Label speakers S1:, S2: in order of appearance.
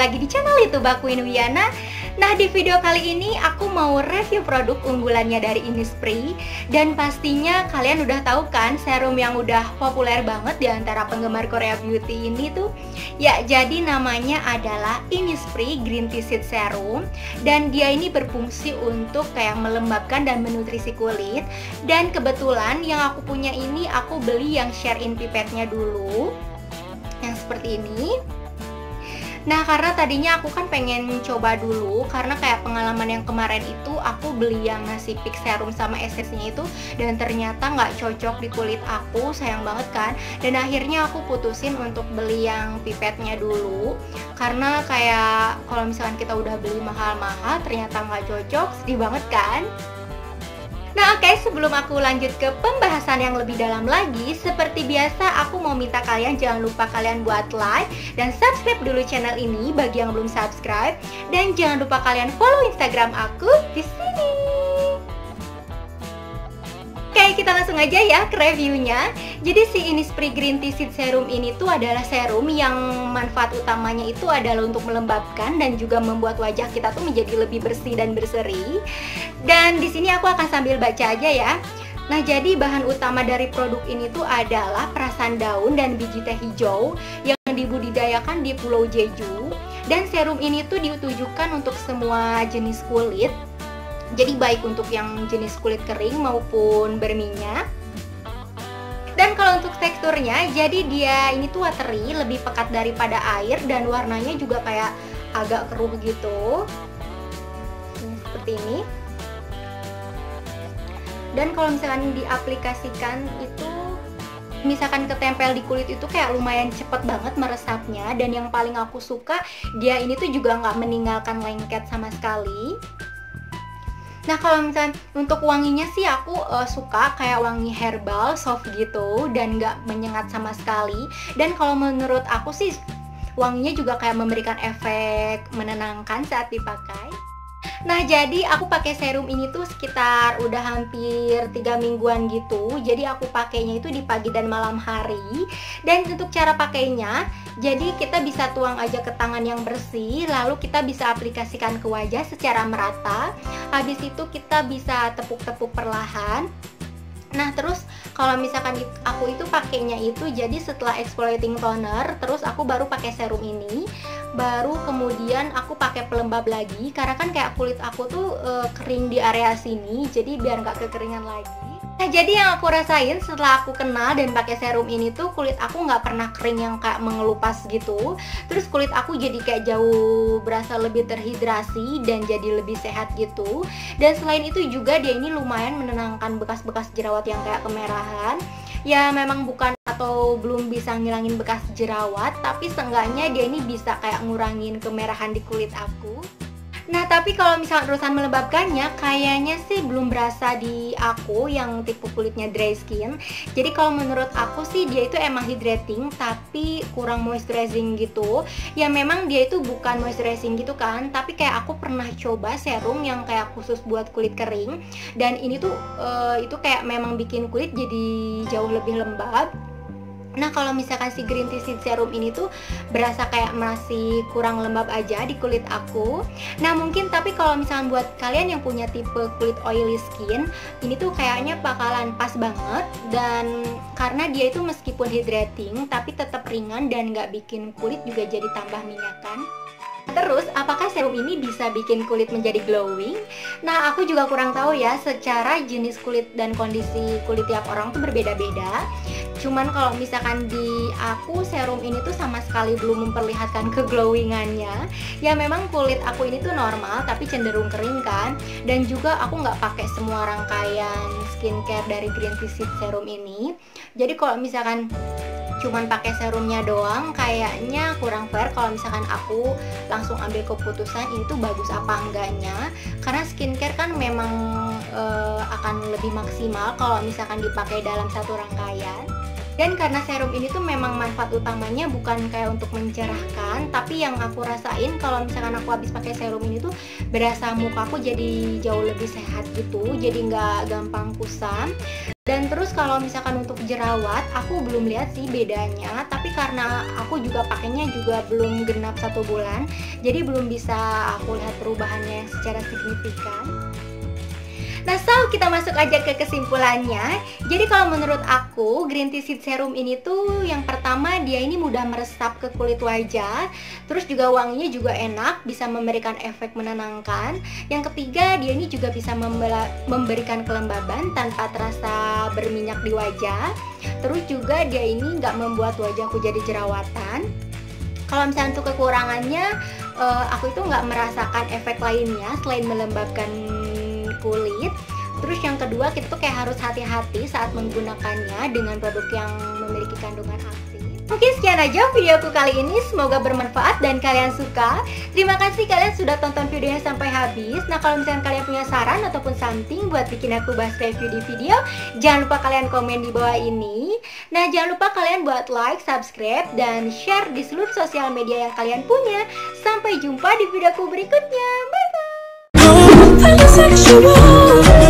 S1: lagi di channel YouTube aku Wiana. Nah, di video kali ini aku mau review produk unggulannya dari Innisfree. Dan pastinya kalian udah tahu kan serum yang udah populer banget di antara penggemar Korea Beauty ini tuh. Ya, jadi namanya adalah Innisfree Green Tea Seed Serum. Dan dia ini berfungsi untuk kayak melembabkan dan menutrisi kulit. Dan kebetulan yang aku punya ini aku beli yang share-in pipetnya dulu, yang seperti ini. Nah, karena tadinya aku kan pengen coba dulu, karena kayak pengalaman yang kemarin itu aku beli yang ngasih peak serum sama essensinya itu, dan ternyata nggak cocok di kulit aku, sayang banget kan. Dan akhirnya aku putusin untuk beli yang pipetnya dulu, karena kayak kalau misalkan kita udah beli mahal-mahal ternyata nggak cocok, sedih banget kan. Nah, oke, sebelum aku lanjut ke pembahasan yang lebih dalam lagi, seperti biasa aku mau minta kalian jangan lupa kalian buat like dan subscribe dulu channel ini bagi yang belum subscribe, dan jangan lupa kalian follow Instagram aku di sini. Oke, kita langsung aja ya ke reviewnya. Jadi si Innisfree Green Tea Seed Serum ini tuh adalah serum yang manfaat utamanya itu adalah untuk melembabkan dan juga membuat wajah kita tuh menjadi lebih bersih dan berseri. Dan di sini aku akan sambil baca aja ya. Nah, jadi bahan utama dari produk ini tuh adalah perasan daun dan biji teh hijau yang dibudidayakan di Pulau Jeju. Dan serum ini tuh ditujukan untuk semua jenis kulit. Jadi baik untuk yang jenis kulit kering maupun berminyak. Dan kalau untuk teksturnya, jadi dia ini tuh watery, lebih pekat daripada air, dan warnanya juga kayak agak keruh gitu. Seperti ini. Dan kalau misalkan diaplikasikan itu, misalkan ketempel di kulit itu kayak lumayan cepet banget meresapnya. Dan yang paling aku suka, dia ini tuh juga nggak meninggalkan lengket sama sekali. Nah, kalau misalnya untuk wanginya sih aku suka kayak wangi herbal, soft gitu, dan nggak menyengat sama sekali. Dan kalau menurut aku sih wanginya juga kayak memberikan efek menenangkan saat dipakai. Nah, jadi aku pakai serum ini tuh sekitar udah hampir 3 mingguan gitu. Jadi aku pakainya itu di pagi dan malam hari. Dan untuk cara pakainya, jadi kita bisa tuang aja ke tangan yang bersih, lalu kita bisa aplikasikan ke wajah secara merata. Habis itu kita bisa tepuk-tepuk perlahan. Nah, terus kalau misalkan aku itu pakainya itu jadi setelah exfoliating toner, terus aku baru pakai serum ini. Baru kemudian aku pakai pelembab lagi, karena kan kayak kulit aku tuh kering di area sini, jadi biar nggak kekeringan lagi. Nah, jadi yang aku rasain setelah aku kenal dan pakai serum ini tuh kulit aku nggak pernah kering yang kayak mengelupas gitu. Terus kulit aku jadi kayak jauh berasa lebih terhidrasi dan jadi lebih sehat gitu. Dan selain itu juga dia ini lumayan menenangkan bekas-bekas jerawat yang kayak kemerahan. Ya memang bukan atau belum bisa ngilangin bekas jerawat, tapi seenggaknya dia ini bisa kayak ngurangin kemerahan di kulit aku. Nah, tapi kalau misalnya urusan melembabkannya, kayaknya sih belum berasa di aku yang tipe kulitnya dry skin. Jadi kalau menurut aku sih dia itu emang hydrating tapi kurang moisturizing gitu. Ya memang dia itu bukan moisturizing gitu kan, tapi kayak aku pernah coba serum yang kayak khusus buat kulit kering. Dan ini tuh itu kayak memang bikin kulit jadi jauh lebih lembab. Nah, kalau misalkan si Green Tea Seed Serum ini tuh berasa kayak masih kurang lembab aja di kulit aku. Nah, mungkin tapi kalau misalkan buat kalian yang punya tipe kulit oily skin, ini tuh kayaknya bakalan pas banget. Dan karena dia itu meskipun hydrating tapi tetap ringan dan nggak bikin kulit juga jadi tambah minyakan. Terus, apakah serum ini bisa bikin kulit menjadi glowing? Nah, aku juga kurang tahu ya, secara jenis kulit dan kondisi kulit tiap orang tuh berbeda-beda. Cuman kalau misalkan di aku, serum ini tuh sama sekali belum memperlihatkan keglowingannya. Ya memang kulit aku ini tuh normal, tapi cenderung kering kan. Dan juga aku nggak pakai semua rangkaian skincare dari Green Tea Seed Serum ini. Jadi kalau misalkan cuman pakai serumnya doang kayaknya kurang fair kalau misalkan aku langsung ambil keputusan ini tuh bagus apa enggaknya, karena skincare kan memang akan lebih maksimal kalau misalkan dipakai dalam satu rangkaian. Dan karena serum ini tuh memang manfaat utamanya bukan kayak untuk mencerahkan, tapi yang aku rasain kalau misalkan aku habis pakai serum ini tuh berasa muka aku jadi jauh lebih sehat gitu, jadi nggak gampang kusam. Dan terus kalau misalkan untuk jerawat, aku belum lihat sih bedanya, tapi karena aku juga pakainya juga belum genap 1 bulan, jadi belum bisa aku lihat perubahannya secara signifikan. Nah, so kita masuk aja ke kesimpulannya. Jadi kalau menurut aku, Green Tea Seed Serum ini tuh yang pertama dia ini mudah meresap ke kulit wajah. Terus juga wanginya juga enak, bisa memberikan efek menenangkan. Yang ketiga, dia ini juga bisa memberikan kelembaban tanpa terasa berminyak di wajah. Terus juga dia ini nggak membuat wajahku jadi jerawatan. Kalau misalnya untuk kekurangannya, aku itu nggak merasakan efek lainnya selain melembabkan kulit. Terus yang kedua, kita tuh kayak harus hati-hati saat menggunakannya dengan produk yang memiliki kandungan aktif. Mungkin sekian aja videoku kali ini, semoga bermanfaat dan kalian suka. Terima kasih kalian sudah tonton videonya sampai habis. Nah, kalau misalnya kalian punya saran ataupun something buat bikin aku bahas review di video, jangan lupa kalian komen di bawah ini. Nah, jangan lupa kalian buat like, subscribe, dan share di seluruh sosial media yang kalian punya. Sampai jumpa di videoku berikutnya. Bye bye. Sexual